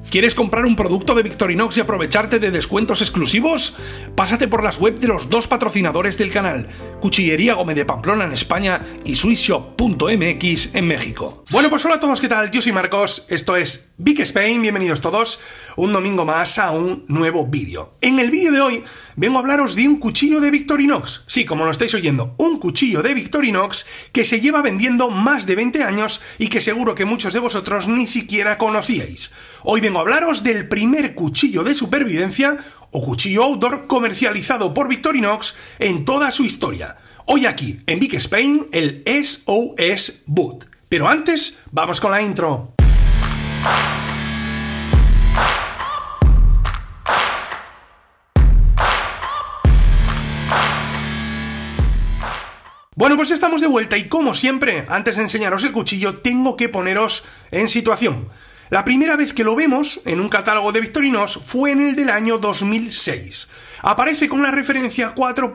¿Quieres comprar un producto de Victorinox y aprovecharte de descuentos exclusivos? Pásate por las webs de los dos patrocinadores del canal, Cuchillería Gómez de Pamplona en España y swissshop.mx en México. Bueno, pues hola a todos, ¿qué tal? Yo soy Marcos, esto es Vic Spain, bienvenidos todos un domingo más a un nuevo vídeo. En el vídeo de hoy vengo a hablaros de un cuchillo de Victorinox. Sí, como lo estáis oyendo, un cuchillo de Victorinox que se lleva vendiendo más de 20 años y que seguro que muchos de vosotros ni siquiera conocíais. Hoy vengo a hablaros del primer cuchillo de supervivencia o cuchillo outdoor comercializado por Victorinox en toda su historia. Hoy aquí, en Vic Spain, el SOS Boot. Pero antes, vamos con la intro. Bueno, pues estamos de vuelta y como siempre, antes de enseñaros el cuchillo, tengo que poneros en situación. La primera vez que lo vemos en un catálogo de Victorinox fue en el del año 2006. Aparece con la referencia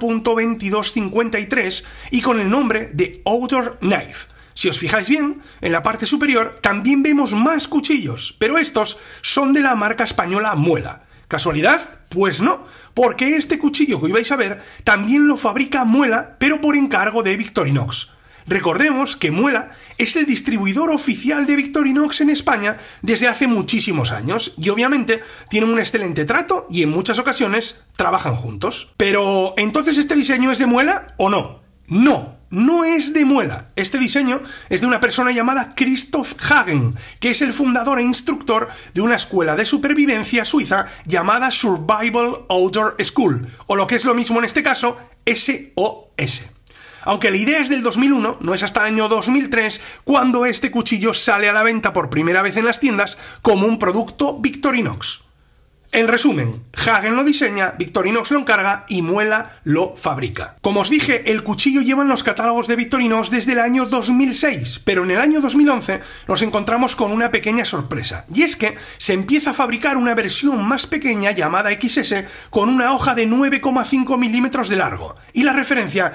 4.2253 y con el nombre de Outdoor Knife. Si os fijáis bien, en la parte superior también vemos más cuchillos, pero estos son de la marca española Muela. ¿Casualidad? Pues no, porque este cuchillo que hoy vais a ver también lo fabrica Muela, pero por encargo de Victorinox. Recordemos que Muela es el distribuidor oficial de Victorinox en España desde hace muchísimos años y obviamente tienen un excelente trato y en muchas ocasiones trabajan juntos. Pero, ¿entonces este diseño es de Muela o no? No, no es de Muela. Este diseño es de una persona llamada Christoph Hagen, que es el fundador e instructor de una escuela de supervivencia suiza llamada Survival Outdoor School, o lo que es lo mismo en este caso, SOS. Aunque la idea es del 2001, no es hasta el año 2003 cuando este cuchillo sale a la venta por primera vez en las tiendas como un producto Victorinox. En resumen, Hagen lo diseña, Victorinox lo encarga y Muela lo fabrica. Como os dije, el cuchillo lleva en los catálogos de Victorinox desde el año 2006, pero en el año 2011 nos encontramos con una pequeña sorpresa, y es que se empieza a fabricar una versión más pequeña llamada XS con una hoja de 9,5 milímetros de largo y la referencia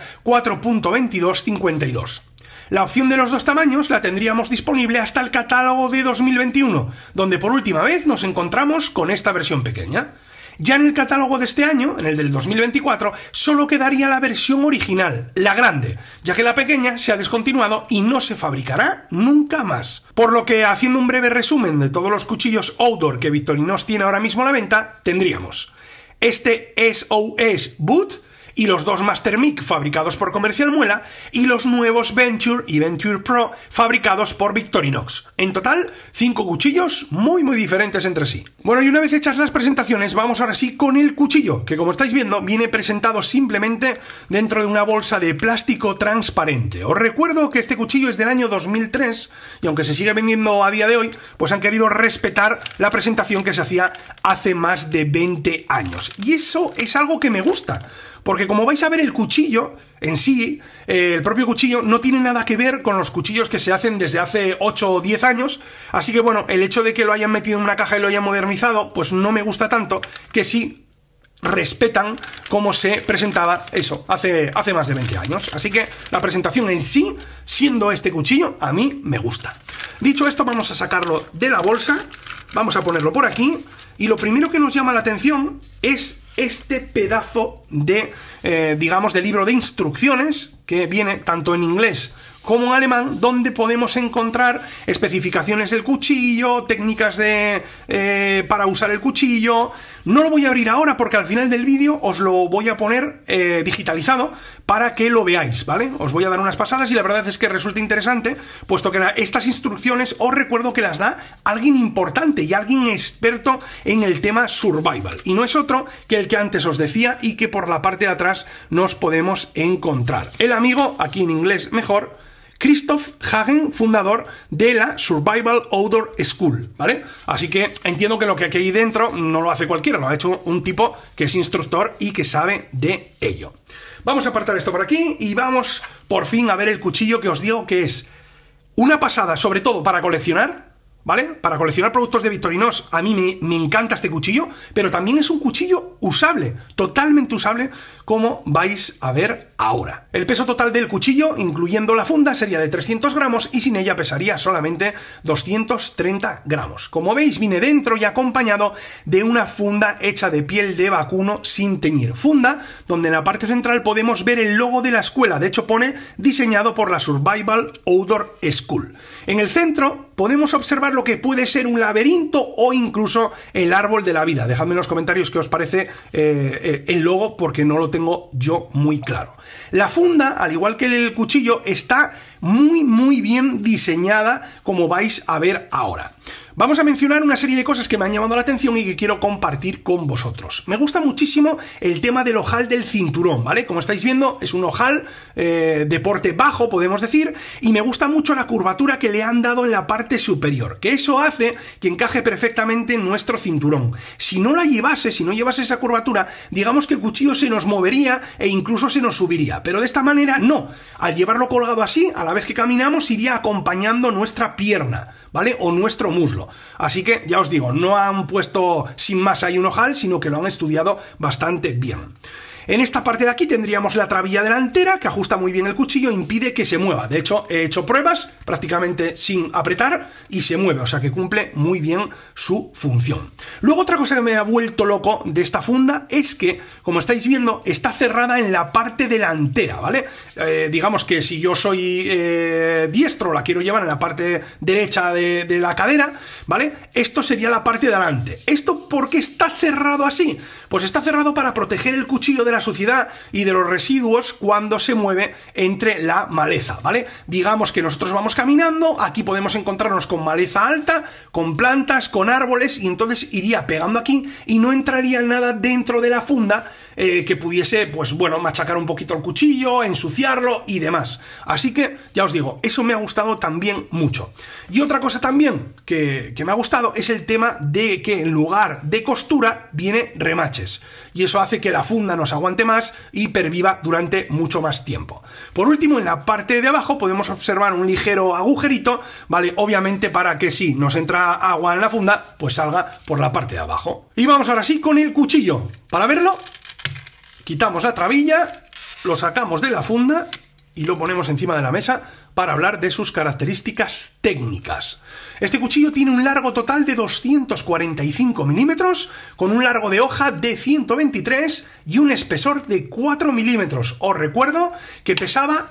4.2252. La opción de los dos tamaños la tendríamos disponible hasta el catálogo de 2021, donde por última vez nos encontramos con esta versión pequeña. Ya en el catálogo de este año, en el del 2024, solo quedaría la versión original, la grande, ya que la pequeña se ha descontinuado y no se fabricará nunca más. Por lo que, haciendo un breve resumen de todos los cuchillos outdoor que Victorinox tiene ahora mismo a la venta, tendríamos este SOS Boot y los dos Master Mic fabricados por Comercial Muela y los nuevos Venture y Venture Pro fabricados por Victorinox. En total, 5 cuchillos muy diferentes entre sí. Bueno, y una vez hechas las presentaciones, vamos ahora sí con el cuchillo, que como estáis viendo, viene presentado simplemente dentro de una bolsa de plástico transparente. Os recuerdo que este cuchillo es del año 2003 y aunque se sigue vendiendo a día de hoy, pues han querido respetar la presentación que se hacía hace más de 20 años. Y eso es algo que me gusta. Porque como vais a ver, el cuchillo en sí, el propio cuchillo, no tiene nada que ver con los cuchillos que se hacen desde hace 8 o 10 años. Así que bueno, el hecho de que lo hayan metido en una caja y lo hayan modernizado, pues no me gusta tanto, que sí respetan cómo se presentaba eso hace más de 20 años. Así que la presentación en sí, siendo este cuchillo, a mí me gusta. Dicho esto, vamos a sacarlo de la bolsa, vamos a ponerlo por aquí, y lo primero que nos llama la atención es este pedazo de, digamos, de libro de instrucciones que viene tanto en inglés como en alemán, donde podemos encontrar especificaciones del cuchillo, técnicas para usar el cuchillo. No lo voy a abrir ahora porque al final del vídeo os lo voy a poner digitalizado para que lo veáis, ¿vale? Os voy a dar unas pasadas y la verdad es que resulta interesante, puesto que estas instrucciones os recuerdo que las da alguien importante y alguien experto en el tema survival. Y no es otro que el que antes os decía y que por la parte de atrás nos podemos encontrar. El amigo, aquí en inglés mejor, Christoph Hagen, fundador de la Survival Outdoor School, ¿vale? Así que entiendo que lo que aquí hay dentro no lo hace cualquiera, lo ha hecho un tipo que es instructor y que sabe de ello. Vamos a apartar esto por aquí y vamos por fin a ver el cuchillo, que os digo que es una pasada, sobre todo para coleccionar, ¿vale? Para coleccionar productos de Victorinox, a mí me encanta este cuchillo, pero también es un cuchillo usable, totalmente usable, como vais a ver ahora. El peso total del cuchillo, incluyendo la funda, sería de 300 gramos y sin ella pesaría solamente 230 gramos. Como veis, viene dentro y acompañado de una funda hecha de piel de vacuno sin teñir. Funda donde en la parte central podemos ver el logo de la escuela, de hecho pone diseñado por la Survival Outdoor School. En el centro podemos observar lo que puede ser un laberinto o incluso el árbol de la vida. Dejadme en los comentarios qué os parece el logo, porque no lo tengo yo muy claro. La funda, al igual que el cuchillo, está muy bien diseñada, como vais a ver ahora. Vamos a mencionar una serie de cosas que me han llamado la atención y que quiero compartir con vosotros. Me gusta muchísimo el tema del ojal del cinturón, ¿vale? Como estáis viendo, es un ojal de porte bajo, podemos decir, y me gusta mucho la curvatura que le han dado en la parte superior, que eso hace que encaje perfectamente en nuestro cinturón. Si no llevase esa curvatura, digamos que el cuchillo se nos movería e incluso se nos subiría, pero de esta manera no. Al llevarlo colgado así, a la vez que caminamos, iría acompañando nuestra pierna, ¿vale? O nuestro muslo. Así que, ya os digo, no han puesto sin más ahí un ojal, sino que lo han estudiado bastante bien. En esta parte de aquí tendríamos la trabilla delantera, que ajusta muy bien el cuchillo e impide que se mueva. De hecho, he hecho pruebas prácticamente sin apretar y se mueve, o sea que cumple muy bien su función. Luego, otra cosa que me ha vuelto loco de esta funda es que, como estáis viendo, está cerrada en la parte delantera, ¿vale? Digamos que si yo soy diestro, la quiero llevar en la parte derecha de la cadera, ¿vale? Esto sería la parte de delante. ¿Esto por qué está cerrado así? Pues está cerrado para proteger el cuchillo de la suciedad y de los residuos cuando se mueve entre la maleza, ¿vale? Digamos que nosotros vamos caminando, aquí podemos encontrarnos con maleza alta, con plantas, con árboles, y entonces iría pegando aquí y no entraría nada dentro de la funda que pudiese, pues bueno, machacar un poquito el cuchillo, ensuciarlo y demás. Así que, ya os digo, eso me ha gustado también mucho. Y otra cosa también que me ha gustado es el tema de que en lugar de costura viene remaches. Y eso hace que la funda nos aguante más y perviva durante mucho más tiempo. Por último, en la parte de abajo podemos observar un ligero agujerito, ¿vale? Obviamente para que si nos entra agua en la funda, pues salga por la parte de abajo. Y vamos ahora sí con el cuchillo. Para verlo, quitamos la trabilla, lo sacamos de la funda y lo ponemos encima de la mesa para hablar de sus características técnicas. Este cuchillo tiene un largo total de 245 milímetros, con un largo de hoja de 123 y un espesor de 4 milímetros. Os recuerdo que pesaba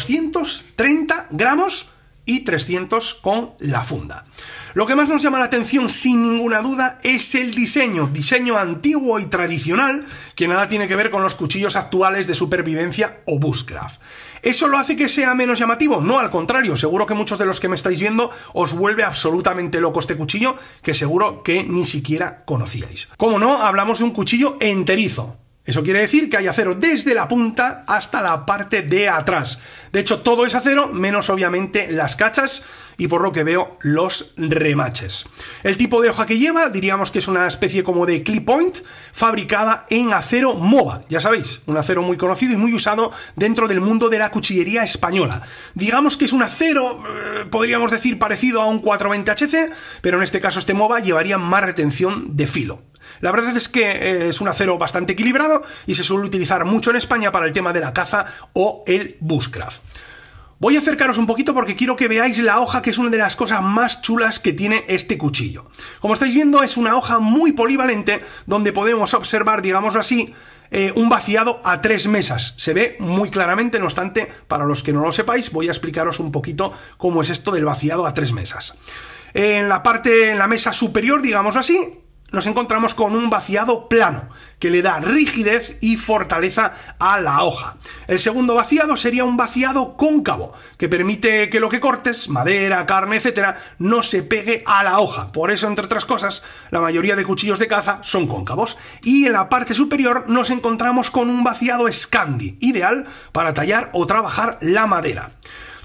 230 gramos y 300 con la funda. Lo que más nos llama la atención, sin ninguna duda, es el diseño antiguo y tradicional, que nada tiene que ver con los cuchillos actuales de supervivencia o bushcraft. ¿Eso lo hace que sea menos llamativo? No, al contrario, seguro que muchos de los que me estáis viendo os vuelve absolutamente loco este cuchillo, que seguro que ni siquiera conocíais. Como no, hablamos de un cuchillo enterizo. Eso quiere decir que hay acero desde la punta hasta la parte de atrás. De hecho, todo es acero, menos obviamente las cachas y, por lo que veo, los remaches. El tipo de hoja que lleva, diríamos que es una especie como de clip point, fabricada en acero MOVA. Ya sabéis, un acero muy conocido y muy usado dentro del mundo de la cuchillería española. Digamos que es un acero, podríamos decir, parecido a un 420HC, pero en este caso este MOVA llevaría más retención de filo. La verdad es que es un acero bastante equilibrado y se suele utilizar mucho en España para el tema de la caza o el bushcraft. Voy a acercaros un poquito porque quiero que veáis la hoja, que es una de las cosas más chulas que tiene este cuchillo. Como estáis viendo, es una hoja muy polivalente donde podemos observar, digámoslo así, un vaciado a 3 mesas. Se ve muy claramente, no obstante, para los que no lo sepáis, voy a explicaros un poquito cómo es esto del vaciado a 3 mesas. En la mesa superior, digámoslo así, nos encontramos con un vaciado plano, que le da rigidez y fortaleza a la hoja. El segundo vaciado sería un vaciado cóncavo, que permite que lo que cortes, madera, carne, etcétera, no se pegue a la hoja. Por eso, entre otras cosas, la mayoría de cuchillos de caza son cóncavos. Y en la parte superior nos encontramos con un vaciado Scandi, ideal para tallar o trabajar la madera.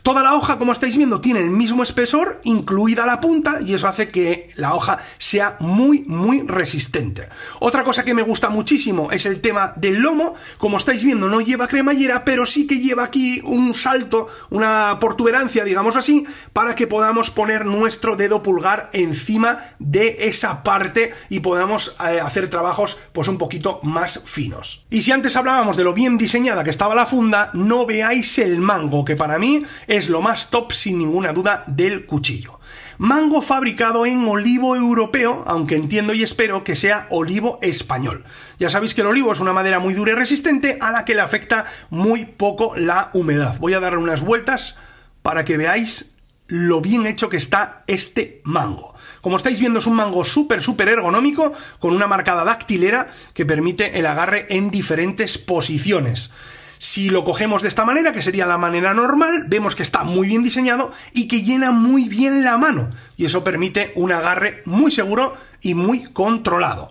Toda la hoja, como estáis viendo, tiene el mismo espesor, incluida la punta, y eso hace que la hoja sea muy resistente. Otra cosa que me gusta muchísimo es el tema del lomo. Como estáis viendo, no lleva cremallera, pero sí que lleva aquí un salto, una protuberancia, digamos así, para que podamos poner nuestro dedo pulgar encima de esa parte y podamos hacer trabajos pues un poquito más finos. Y si antes hablábamos de lo bien diseñada que estaba la funda, no veáis el mango, que para mí es lo más top sin ninguna duda del cuchillo. Mango fabricado en olivo europeo, aunque entiendo y espero que sea olivo español. Ya sabéis que el olivo es una madera muy dura y resistente a la que le afecta muy poco la humedad. Voy a darle unas vueltas para que veáis lo bien hecho que está este mango. Como estáis viendo, es un mango súper ergonómico, con una marcada dactilera que permite el agarre en diferentes posiciones. Si lo cogemos de esta manera, que sería la manera normal, vemos que está muy bien diseñado y que llena muy bien la mano, y eso permite un agarre muy seguro y muy controlado.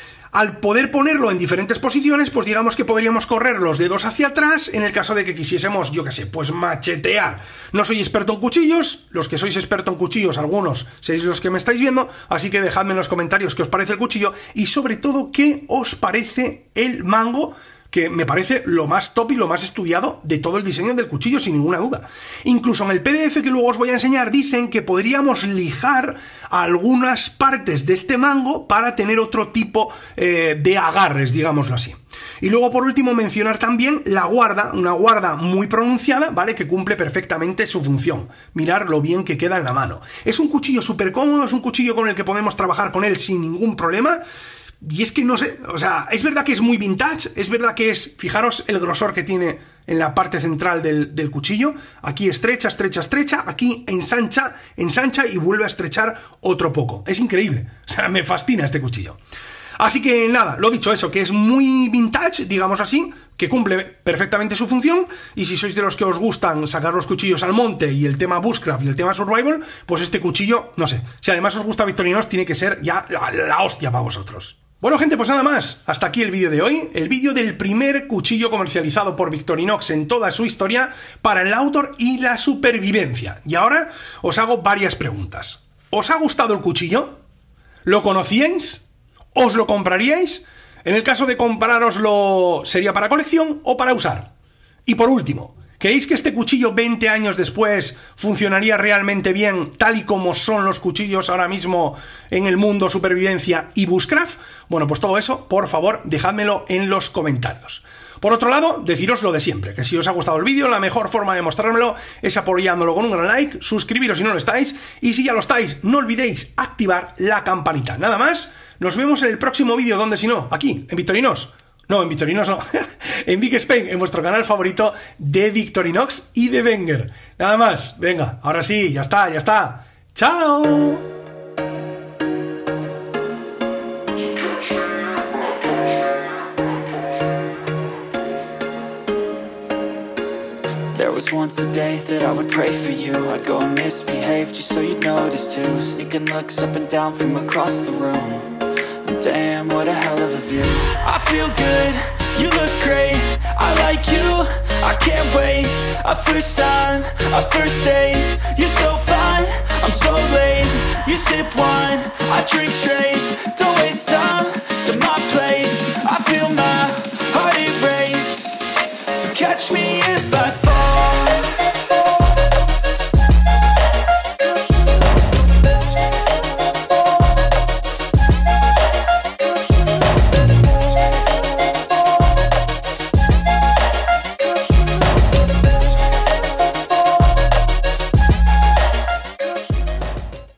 Al poder ponerlo en diferentes posiciones, pues digamos que podríamos correr los dedos hacia atrás en el caso de que quisiésemos, yo qué sé, pues machetear. No soy experto en cuchillos, los que sois experto en cuchillos, algunos seréis los que me estáis viendo, así que dejadme en los comentarios qué os parece el cuchillo y sobre todo qué os parece el mango, que me parece lo más top y lo más estudiado de todo el diseño del cuchillo, sin ninguna duda. Incluso en el PDF que luego os voy a enseñar dicen que podríamos lijar algunas partes de este mango para tener otro tipo de agarres, digámoslo así. Y luego, por último, mencionar también la guarda, una guarda muy pronunciada, ¿vale? Que cumple perfectamente su función. Mirad lo bien que queda en la mano. Es un cuchillo súper cómodo, es un cuchillo con el que podemos trabajar con él sin ningún problema. Y es que no sé, o sea, es verdad que es muy vintage, es verdad que es, fijaros el grosor que tiene en la parte central del cuchillo, aquí estrecha, aquí ensancha y vuelve a estrechar otro poco. Es increíble, o sea, me fascina este cuchillo. Así que nada, lo dicho, eso, que es muy vintage, digamos así, que cumple perfectamente su función, y si sois de los que os gustan sacar los cuchillos al monte y el tema bushcraft y el tema survival, pues este cuchillo, no sé, si además os gusta Victorinox, tiene que ser ya la hostia para vosotros. Bueno, gente, pues nada más, hasta aquí el vídeo de hoy, el vídeo del primer cuchillo comercializado por Victorinox en toda su historia para el outdoor y la supervivencia. Y ahora os hago varias preguntas. ¿Os ha gustado el cuchillo? ¿Lo conocíais? ¿Os lo compraríais? En el caso de comprároslo, ¿sería para colección o para usar? Y por último, ¿creéis que este cuchillo 20 años después funcionaría realmente bien tal y como son los cuchillos ahora mismo en el mundo supervivencia y bushcraft? Bueno, pues todo eso, por favor, dejádmelo en los comentarios. Por otro lado, deciros lo de siempre, que si os ha gustado el vídeo, la mejor forma de mostrármelo es apoyándolo con un gran like, suscribiros si no lo estáis, y si ya lo estáis, no olvidéis activar la campanita. Nada más, nos vemos en el próximo vídeo, donde si no, aquí, en Victorinox. No, en Victorinox no, en Big Spain, en vuestro canal favorito de Victorinox y de Wenger. Nada más, venga, ahora sí, ya está. ¡Chao! There was once a day that I would pray for you. I'd go and misbehave just so you'd notice too. Sneaking looks up and down from across the room. Damn, what a hell of a view. I feel good, you look great, I like you, I can't wait. A first time, a first date, you're so fine, I'm so late. You sip wine, I drink straight, don't waste time to my place. I feel my heart erase, so catch me if I